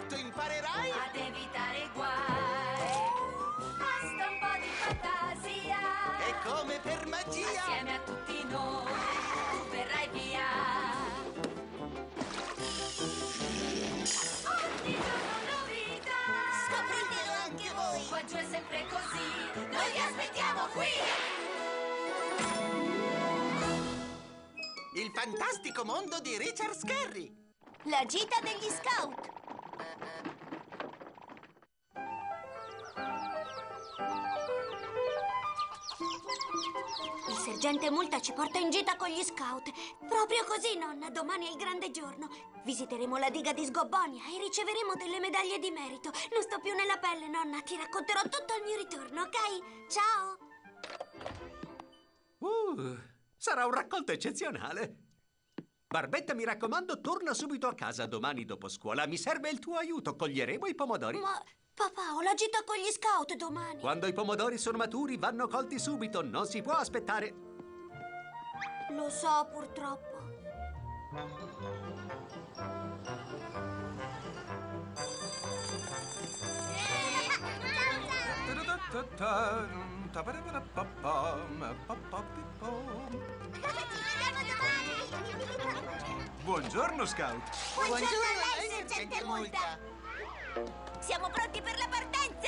Certo imparerai ad evitare guai. Basta un po' di fantasia e come per magia assieme a tutti noi tu verrai via. Ogni giorno novità, Scopritelo anche voi! qua giù è sempre così, noi vi aspettiamo qui. il fantastico mondo di Richard Scarry. La gita degli scout! Il sergente Multa ci porta in gita con gli scout. Proprio così, nonna. Domani è il grande giorno. Visiteremo la diga di Sgobbonia e riceveremo delle medaglie di merito. Non sto più nella pelle, nonna. Ti racconterò tutto al mio ritorno, ok? Ciao! Sarà un raccolto eccezionale. Barbetta, mi raccomando, torna subito a casa domani dopo scuola. Mi serve il tuo aiuto. Coglieremo i pomodori. Ma, papà, ho la gita con gli scout domani. Quando i pomodori sono maturi, vanno colti subito. Non si può aspettare. Lo so, purtroppo. Buongiorno, Scout. Buongiorno a lei, sergente Multa. Siamo pronti per la partenza!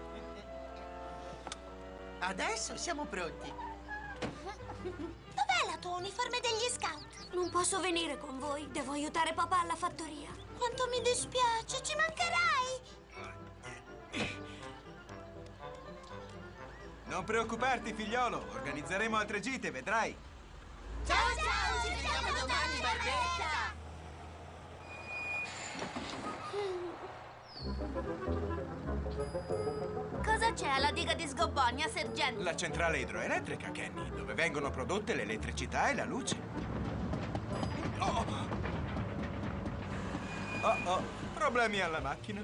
Adesso siamo pronti. Dov'è la tua uniforme degli scout? Non posso venire con voi. Devo aiutare papà alla fattoria. Quanto mi dispiace, ci mancherai! Non preoccuparti, figliolo. Organizzeremo altre gite, vedrai. Ciao, ciao! Ci vediamo domani, Barbetta! Cosa c'è alla diga di Sgobbonia, sergente? La centrale idroelettrica, Kenny, dove vengono prodotte l'elettricità e la luce. Oh! Oh, problemi alla macchina.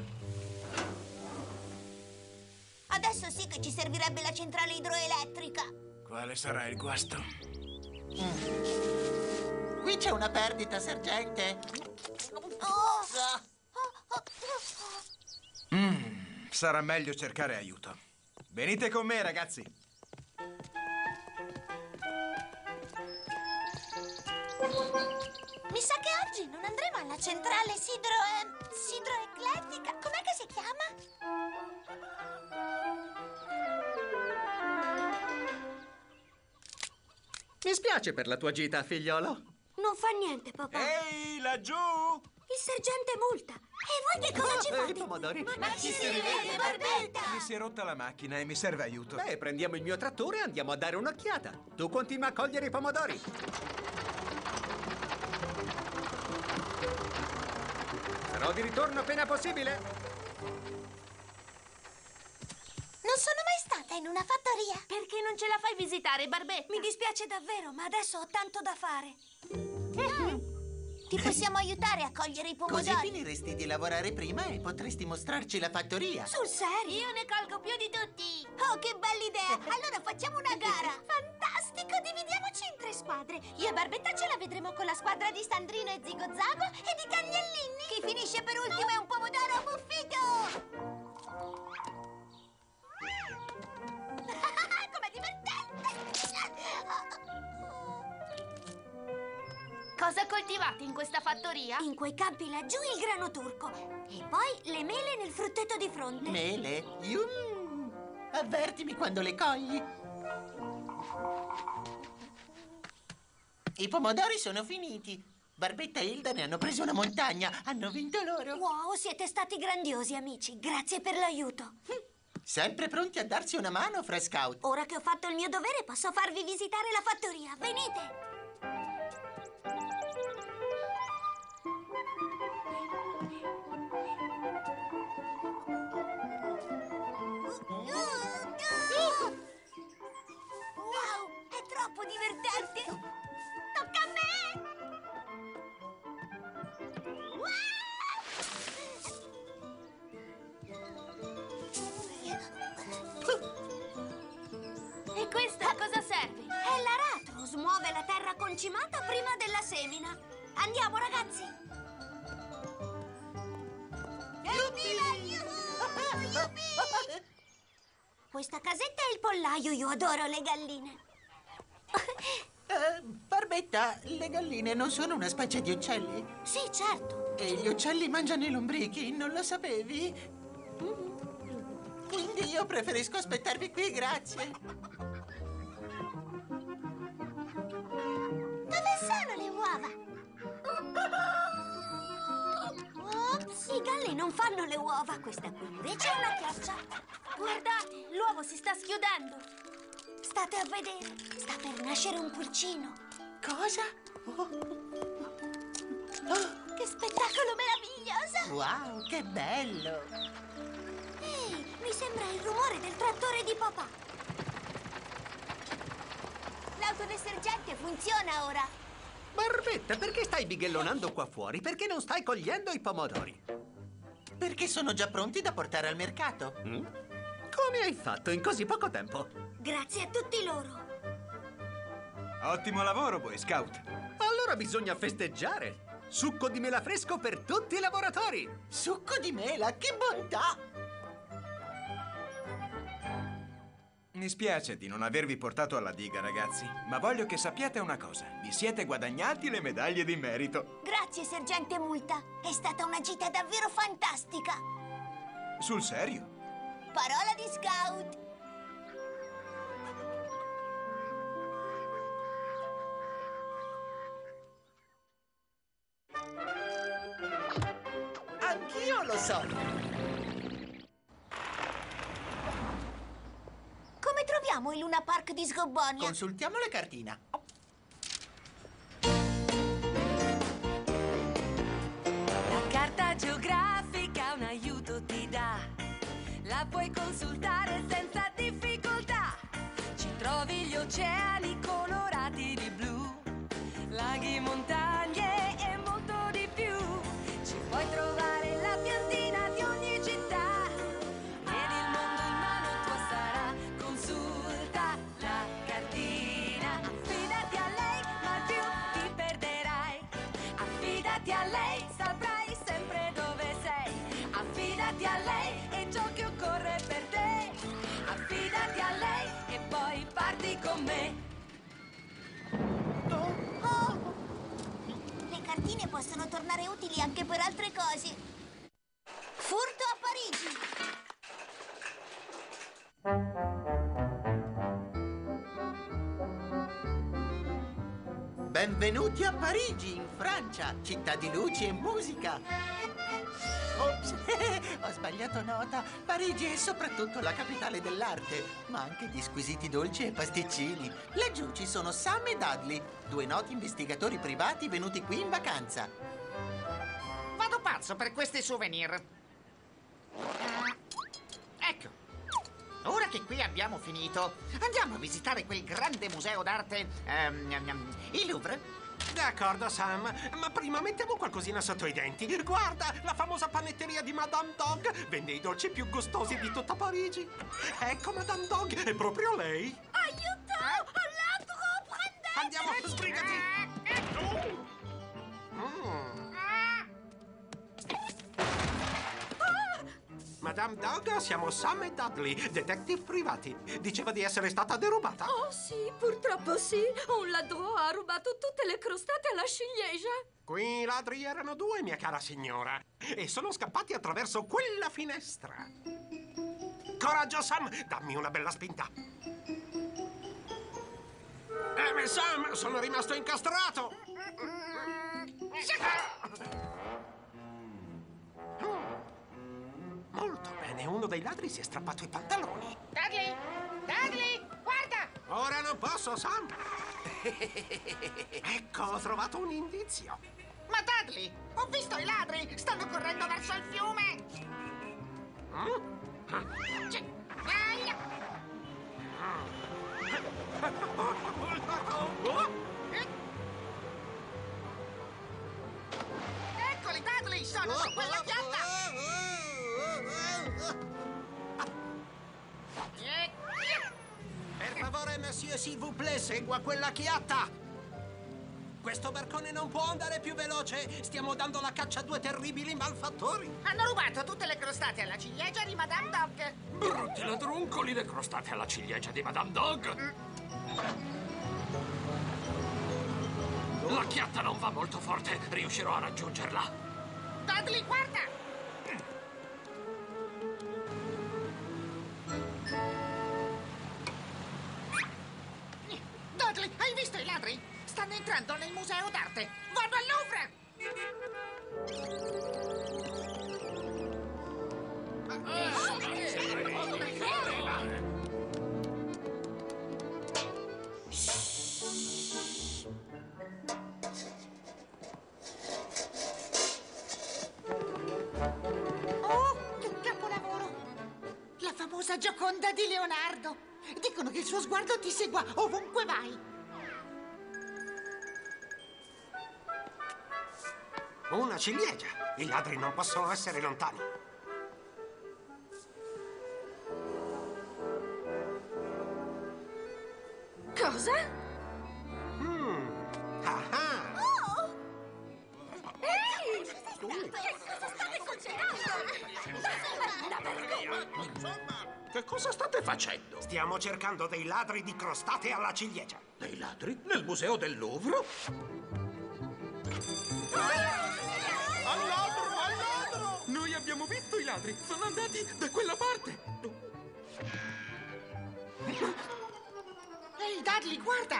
Adesso sì che ci servirebbe la centrale idroelettrica. Quale sarà il guasto? Qui c'è una perdita, sergente. Oh! Sarà meglio cercare aiuto. Venite con me, ragazzi. Mi sa che oggi non andremo alla centrale sidroeclettica. Com'è che si chiama? Mi spiace per la tua gita, figliolo. Non fa niente, papà. Ehi, laggiù! Il sergente Multa. E voi che cosa ci I fate? pomodori. Ma ci si rivede, Barbetta! Mi si è rotta la macchina e mi serve aiuto. Beh, prendiamo il mio trattore e andiamo a dare un'occhiata. Tu continua a cogliere i pomodori. Sarò di ritorno appena possibile. Non sono mai stata in una fattoria. Perché non ce la fai visitare, Barbetta? Mi dispiace davvero, ma adesso ho tanto da fare. Ti possiamo aiutare a cogliere i Così pomodori. finiresti di lavorare prima e potresti mostrarci la fattoria. Sul serio? Io ne colgo più di tutti. Oh, che bella idea! Allora facciamo una gara. Fantastico! Dividiamoci in 3 squadre. Io e Barbetta ce la vedremo con la squadra di Sandrino e Zigo Zago e di Cagnellini. Chi finisce per ultimo è un pomodoro muffito. Com'è divertente! Cosa coltivate in questa fattoria? In quei campi laggiù il grano turco e poi le mele nel frutteto di fronte. Mele? Yum! Avvertimi quando le cogli. I pomodori sono finiti. Barbetta e Hilda ne hanno preso una montagna. Hanno vinto loro. Wow, siete stati grandiosi, amici. Grazie per l'aiuto. Sempre pronti a darsi una mano, fra scout. Ora che ho fatto il mio dovere, posso farvi visitare la fattoria. Venite! Wow, è troppo divertente! Tocca a me! E questa a cosa serve? È l'aratro, smuove la terra concimata prima della semina. Andiamo, ragazzi! Questa casetta è il pollaio, io adoro le galline. Barbetta, le galline non sono una specie di uccelli? Sì, certo. E gli uccelli mangiano i lombrichi, non lo sapevi? Quindi io preferisco aspettarvi qui, grazie. Dove sono le uova? Ops, i galli non fanno le uova, questa qui invece è una chioccia. Guardate, l'uovo si sta schiudendo. State a vedere, sta per nascere un pulcino. Cosa? Che spettacolo meraviglioso! Wow, che bello! Ehi, mi sembra il rumore del trattore di papà. L'auto del sergente funziona ora. Barbetta, perché stai bighellonando qua fuori? Perché non stai cogliendo i pomodori? Perché sono già pronti da portare al mercato. Come hai fatto in così poco tempo? Grazie a tutti loro. Ottimo lavoro, Boy Scout. Allora bisogna festeggiare. Succo di mela fresco per tutti i lavoratori. Succo di mela, che bontà! Mi spiace di non avervi portato alla diga, ragazzi, ma voglio che sappiate una cosa. Vi siete guadagnati le medaglie di merito. Grazie, sergente Multa. È stata una gita davvero fantastica. Sul serio? Parola di scout. Anch'io lo so. Come troviamo il Luna Park di Sgobbonia? Consultiamo la cartina. La carta geografica un aiuto ti dà. La puoi consultare senza difficoltà. Ci trovi gli oceani colorati di blu, laghi, montagne e molto di più. Ci puoi trovare la piantina di ogni città. Ed il mondo in mano tua sarà. Consulta la cartina. Affidati a lei, mai più ti perderai. Affidati a lei, saprai sempre dove sei. Affidati a lei e ciò che occorre per te. Affidati a lei e poi parti con me. Oh! Le cartine possono tornare utili anche per altre cose. Furto a Parigi! Benvenuti a Parigi, in Francia, città di luci e musica. Ops, ho sbagliato nota. Parigi è soprattutto la capitale dell'arte, ma anche di squisiti dolci e pasticcini. Laggiù ci sono Sam e Dudley, due noti investigatori privati venuti qui in vacanza. Vado pazzo per questi souvenir. Ecco. Ora che qui abbiamo finito, andiamo a visitare quel grande museo d'arte, il Louvre. D'accordo, Sam, ma prima mettiamo qualcosina sotto i denti. Guarda, la famosa panetteria di Madame Dog vende i dolci più gustosi di tutta Parigi. Ecco Madame Dog, è proprio lei. Aiuto! All'altro, prendete! Andiamo, sbrigati! Madame Dog, siamo Sam e Dudley, detective privati. Diceva di essere stata derubata. Oh sì, purtroppo sì. Un ladro ha rubato tutte le crostate alla ciliegia. Qui i ladri erano due, mia cara signora, e sono scappati attraverso quella finestra. Coraggio, Sam, dammi una bella spinta. Sam, sono rimasto incastrato. Molto bene, uno dei ladri si è strappato i pantaloni. Dudley! Dudley! Guarda! Ora non posso, Sam. Ecco, ho trovato un indizio. Ma Dudley! Ho visto i ladri! Stanno correndo verso il fiume! Aia! Eccoli, Dudley! Sono su quella pianta! Per favore, monsieur, s'il vous plaît, segua quella chiatta. Questo barcone non può andare più veloce! Stiamo dando la caccia a due terribili malfattori! Hanno rubato tutte le crostate alla ciliegia di Madame Dog. Brutti ladruncoli, le crostate alla ciliegia di Madame Dog! La chiatta non va molto forte, riuscirò a raggiungerla. Dudley, guarda! Dudley, hai visto i ladri? Stanno entrando nel museo d'arte. Vado al Louvre! Oh, che capolavoro! La famosa Gioconda di Leonardo. Dicono che il suo sguardo ti segua ovunque vai. Una ciliegia! I ladri non possono essere lontani. Cosa? Ah! Oh! Ehi! Che cosa state cucinando? Che cosa state facendo? Stiamo cercando dei ladri di crostate alla ciliegia. Dei ladri? Nel museo del Louvre? Al ladro! Noi abbiamo visto i ladri! Sono andati da quella parte! Ehi, Dudley, guarda!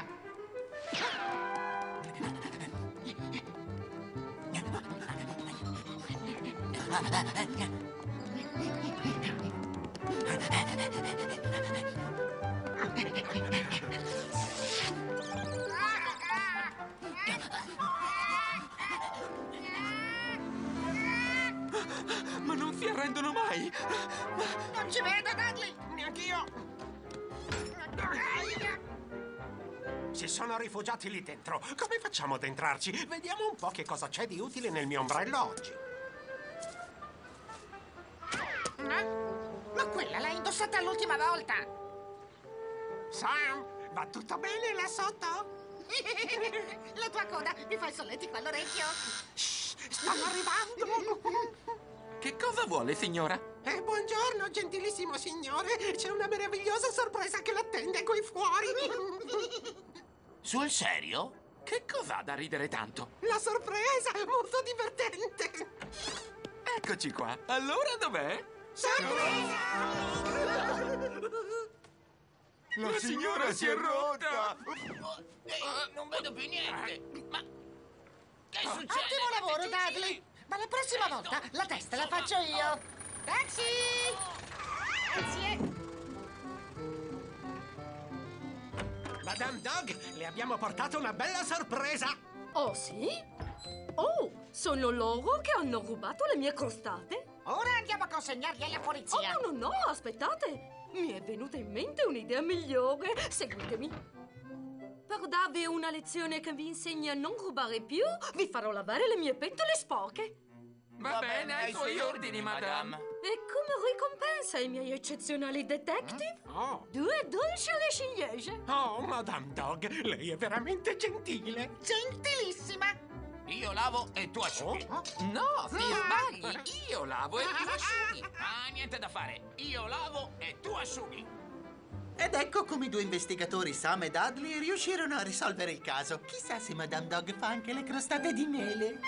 Ma non si arrendono mai! Non ci vedo, Dudley! Neanch'io! Si sono rifugiati lì dentro. Come facciamo ad entrarci? Vediamo un po' che cosa c'è di utile nel mio ombrello oggi. Ma quella l'hai indossata l'ultima volta! Sam, va tutto bene là sotto? La tua coda mi fa il solletico all'orecchio. Stanno arrivando! Che cosa vuole, signora? Buongiorno, gentilissimo signore. C'è una meravigliosa sorpresa che l'attende qui fuori. Sul serio? Che cosa ha da ridere tanto? La sorpresa, molto divertente. Eccoci qua. Allora dov'è? La signora si è rotta! Non vedo più niente. Ma che succede? Ottimo lavoro, Dudley! Ma la prossima volta la testa la faccio io! Taxi! Grazie! Madame Dog, le abbiamo portato una bella sorpresa. Oh, sì? Oh, sono loro che hanno rubato le mie crostate? Ora andiamo a consegnarli alla Oh, polizia! no, no, no, aspettate! Mi è venuta in mente un'idea migliore. Seguitemi. Per darvi una lezione che vi insegna a non rubare più, vi farò lavare le mie pentole sporche. Va bene, ai suoi ordini, madame. E come ricompensa ai miei eccezionali detective, Oh. 2 dolci alle ciliegie. Oh, Madame Dog, lei è veramente gentile. Gentilissima! Io lavo e tu asciughi. Oh. No, ti sbagli. Io lavo e tu asciughi. Ah, niente da fare. Io lavo e tu asciughi. Ed ecco come i due investigatori, Sam e Dudley, riuscirono a risolvere il caso. Chissà se Madame Dog fa anche le crostate di mele.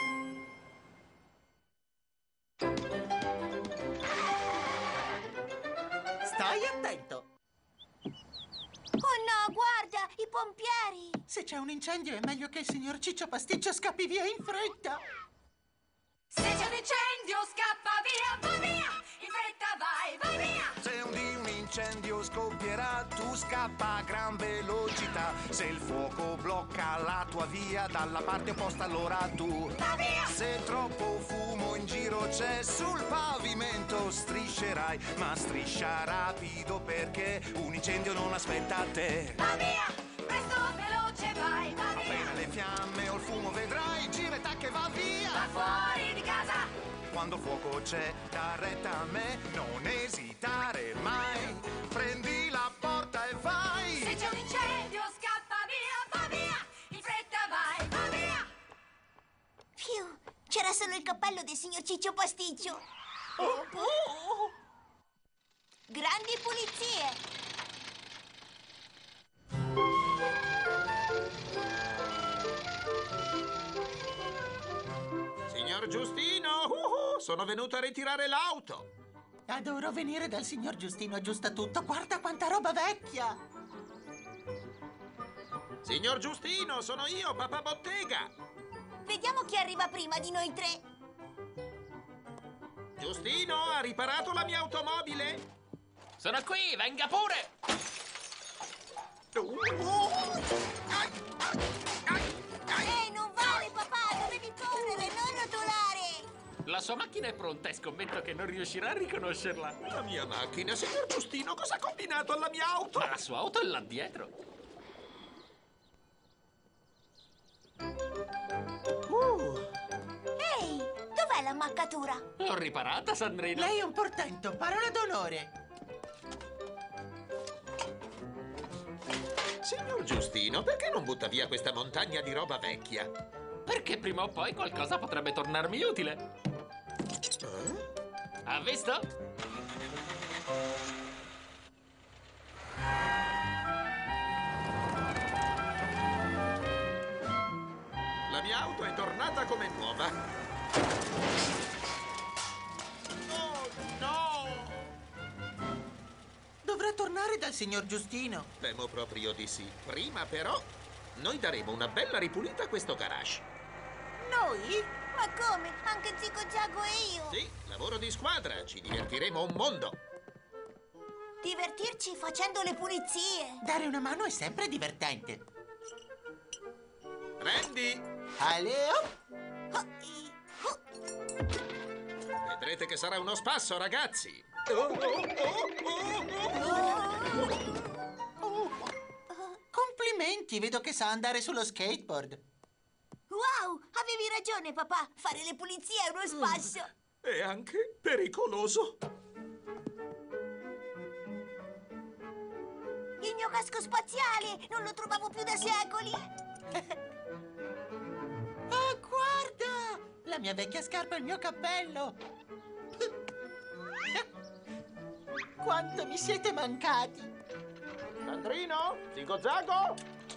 Stai attento! Oh no, guarda, i pompieri! Se c'è un incendio è meglio che il signor Ciccio Pasticcio scappi via in fretta! Se c'è un incendio scappa via, va via! In fretta vai, vai via! Se un incendio scoppierà, tu scappa a gran velocità. Se il fuoco blocca la tua via, dalla parte opposta allora tu Va via! Se troppo fumo in giro c'è sul pavimento, striscerai, ma striscia rapido perché un incendio non aspetta te. Va via! Presto, veloce vai, va via! Appena le fiamme o il fumo vedrai, gira e tacca e va via. Va fuori di casa! Quando fuoco c'è, da retta a me, non esitare mai. Prendi la porta e vai. Se c'è un incendio scappa via, va via! In fretta vai, va via! solo il cappello del signor Ciccio Pasticcio. Grandi pulizie. Signor Giustino, sono venuto a ritirare l'auto. Adoro venire dal signor Giustino, aggiusta tutto. Guarda quanta roba vecchia. Signor Giustino, sono io, papà Bottega. Vediamo chi arriva prima di noi tre. Giustino, ha riparato la mia automobile? Sono qui, venga pure! Non vale, papà! Dovevi correre, non rotolare! La sua macchina è pronta e scommetto che non riuscirà a riconoscerla. La mia macchina, signor Giustino, cosa ha combinato alla mia auto? Ma la sua auto è là dietro. Ehi, dov'è l'ammaccatura? L'ho riparata, Sandrina. Lei è un portento, parola d'onore. Signor Giustino, perché non butta via questa montagna di roba vecchia? Perché prima o poi qualcosa potrebbe tornarmi utile. Ha visto? La mia auto è tornata come nuova. Oh, no! Dovrà tornare dal signor Giustino. Temo proprio di sì. Prima, però, noi daremo una bella ripulita a questo garage. Noi? Ma come? Anche Zico Zago e io? Sì, lavoro di squadra. Ci divertiremo un mondo. Divertirci facendo le pulizie. Dare una mano è sempre divertente. Randy, Aleo? vedrete che sarà uno spasso, ragazzi. Complimenti, vedo che sa andare sullo skateboard. Wow, avevi ragione, papà. Fare le pulizie è uno spasso. È anche pericoloso. Il mio casco spaziale! Non lo trovavo più da secoli. Oh, guarda! La mia vecchia scarpa e il mio cappello. Quanto mi siete mancati. Sandrino? Zigo Zago?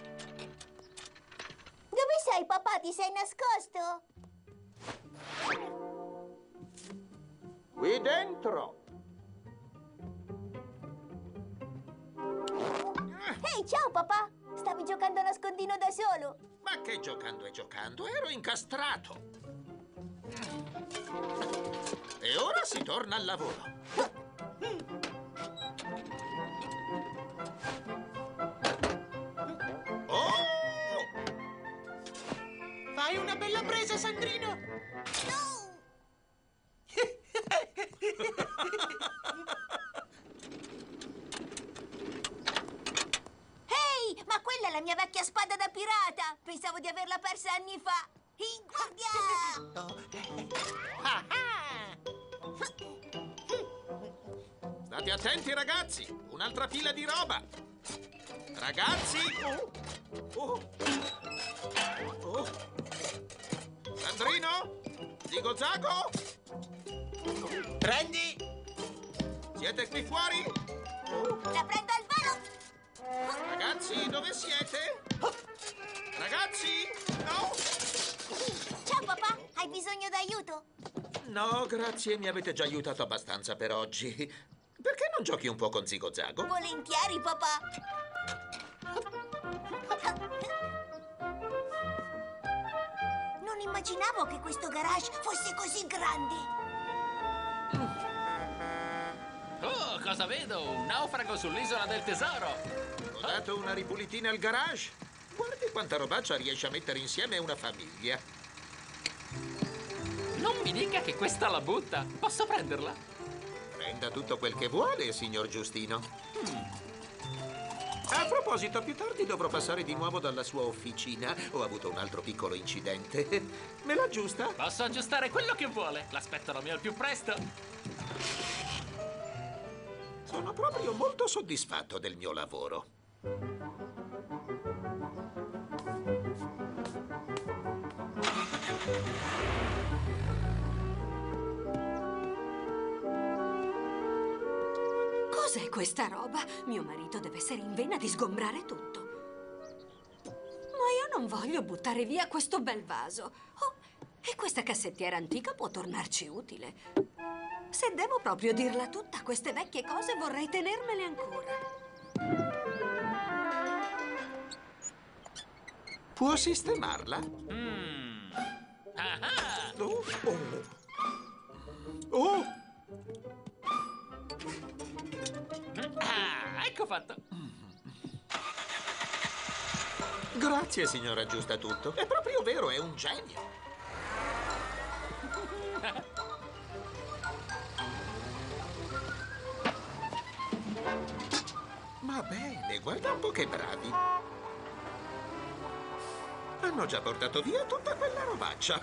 Dove sei, papà? Ti sei nascosto? Qui dentro. Ehi, ciao, papà! Stavi giocando a nascondino da solo? Ma che giocando e giocando? Ero incastrato. E ora si torna al lavoro. Oh! Fai una bella presa, Sandrino. No! Ehi, ma quella è la mia vecchia spada da pirata! Pensavo di averla persa anni fa! Guardia! State attenti, ragazzi! Un'altra pila di roba! Ragazzi! Oh. Sandrino? Zigo Zago? Prendi! Siete qui fuori? La prendo al volo! Ragazzi, dove siete? Ragazzi? No? Ciao, papà! Hai bisogno d'aiuto? No, grazie, mi avete già aiutato abbastanza per oggi. Perché non giochi un po' con Zigo Zago? Volentieri, papà! Non immaginavo che questo garage fosse così grande! Oh, cosa vedo? Un naufrago sull'isola del tesoro. Ho dato una ripulitina al garage. Guardi quanta robaccia riesce a mettere insieme una famiglia. Non mi dica che questa la butta. Posso prenderla? Prenda tutto quel che vuole, signor Giustino. A proposito, più tardi dovrò passare di nuovo dalla sua officina. Ho avuto un altro piccolo incidente. Me la aggiusta? Posso aggiustare quello che vuole. L'aspetto da me al più presto. Sono proprio molto soddisfatto del mio lavoro. Cos'è questa roba? Mio marito deve essere in vena di sgombrare tutto. Ma io non voglio buttare via questo bel vaso. Oh, e questa cassettiera antica può tornarci utile. Se devo proprio dirla tutta, queste vecchie cose vorrei tenermele ancora. Può sistemarla? Ah, Oh! Oh! Oh! ecco fatto. Grazie, signora Aggiustatutto. È proprio vero, è un genio. Va bene, guarda un po' che bravi. Hanno già portato via tutta quella robaccia.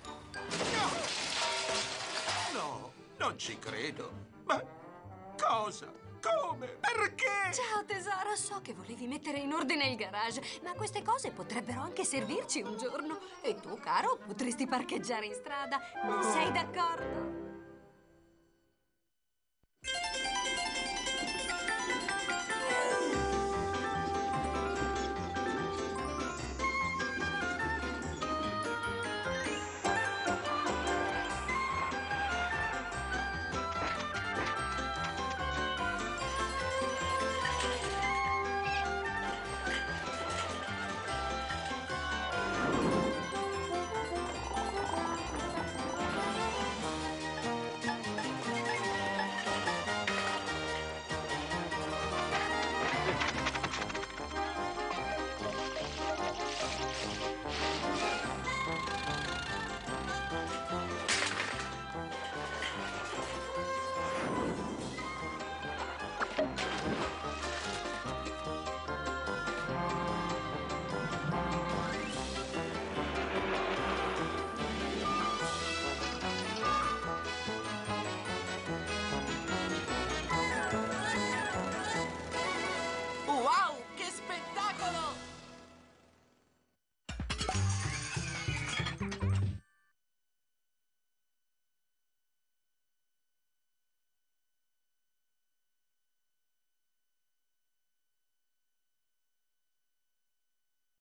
No! No, non ci credo. Ma cosa? Come? Perché? Ciao tesoro, so che volevi mettere in ordine il garage, ma queste cose potrebbero anche servirci un giorno. E tu, caro, potresti parcheggiare in strada. Non sei d'accordo?